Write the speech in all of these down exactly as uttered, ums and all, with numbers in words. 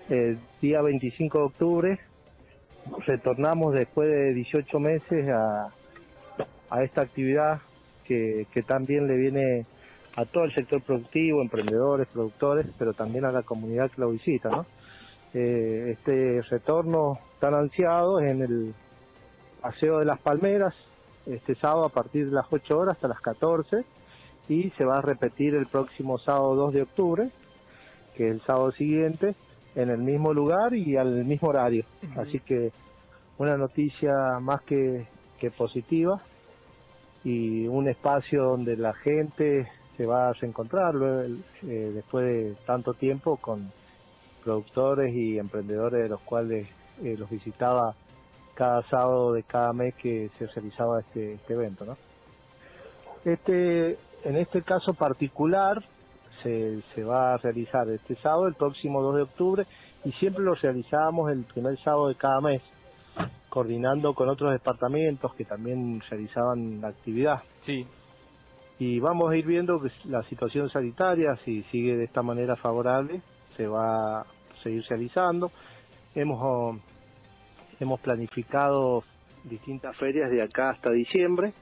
El día veinticinco de octubre retornamos después de dieciocho meses a, a esta actividad que, que también le viene a todo el sector productivo, emprendedores, productores, pero también a la comunidad que lo visita, ¿no? Eh, este retorno tan ansiado es en el Paseo de las Palmeras, este sábado a partir de las ocho horas hasta las catorce, y se va a repetir el próximo sábado dos de octubre, que es el sábado siguiente, en el mismo lugar y al mismo horario. Uh-huh. Así que una noticia más que, que positiva, y un espacio donde la gente se va a reencontrar luego, eh, después de tanto tiempo, con productores y emprendedores de los cuales eh, los visitaba cada sábado de cada mes que se realizaba este, este evento, ¿no? Este, en este caso particular se, se va a realizar este sábado, el próximo dos de octubre, y siempre lo realizábamos el primer sábado de cada mes, coordinando con otros departamentos que también realizaban la actividad. Sí. Y vamos a ir viendo que la situación sanitaria, si sigue de esta manera favorable, se va a seguir realizando. Hemos, hemos planificado distintas ferias de acá hasta diciembre,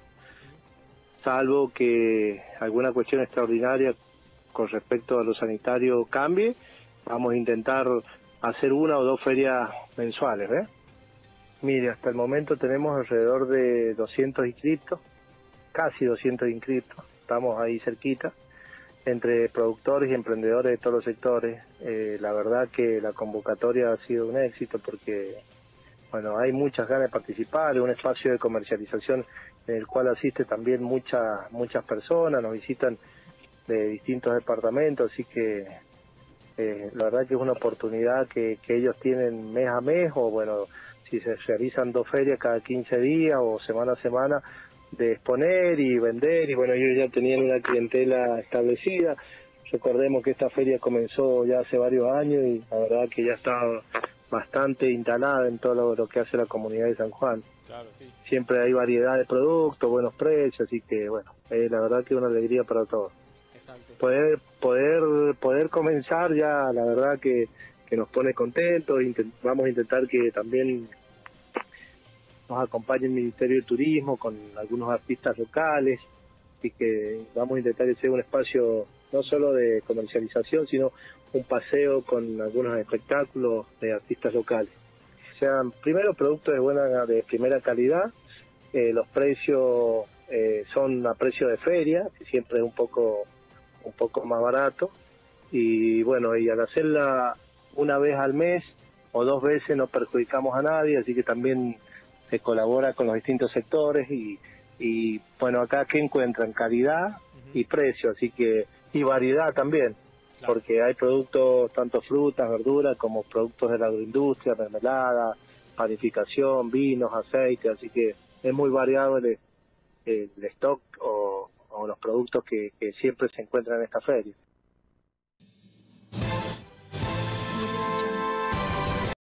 salvo que alguna cuestión extraordinaria con respecto a lo sanitario cambie. Vamos a intentar hacer una o dos ferias mensuales, ¿eh? Mire, hasta el momento tenemos alrededor de doscientos inscriptos, casi doscientos inscriptos, estamos ahí cerquita, entre productores y emprendedores de todos los sectores. Eh, la verdad que la convocatoria ha sido un éxito porque, bueno, hay muchas ganas de participar, es un espacio de comercialización en el cual asiste también muchas muchas personas, nos visitan de distintos departamentos, así que eh, la verdad que es una oportunidad que, que ellos tienen mes a mes, o bueno, si se realizan dos ferias cada quince días o semana a semana, de exponer y vender, y bueno, ellos ya tenían una clientela establecida. Recordemos que esta feria comenzó ya hace varios años y la verdad que ya está bastante instalada en todo lo, lo que hace la comunidad de San Juan. Claro, sí. Siempre hay variedad de productos, buenos precios, así que bueno, eh, la verdad que es una alegría para todos. Exacto. Poder, poder, poder comenzar ya, la verdad que, que nos pone contentos. Intent, vamos a intentar que también nos acompañe el Ministerio de Turismo con algunos artistas locales, y que vamos a intentar que sea un espacio no solo de comercialización, sino un paseo con algunos espectáculos de artistas locales. Sean primero productos de buena, de primera calidad, eh, los precios eh, son a precio de feria, que siempre es un poco un poco más barato, y bueno, y al hacerla una vez al mes o dos veces no perjudicamos a nadie, así que también se colabora con los distintos sectores, y, y bueno, acá que encuentran calidad uh-huh. y precio, así que, y variedad también, claro. Porque hay productos, tanto frutas, verduras, como productos de la agroindustria, mermelada, panificación, vinos, aceites, así que es muy variado el, el stock o, o los productos que, que siempre se encuentran en esta feria.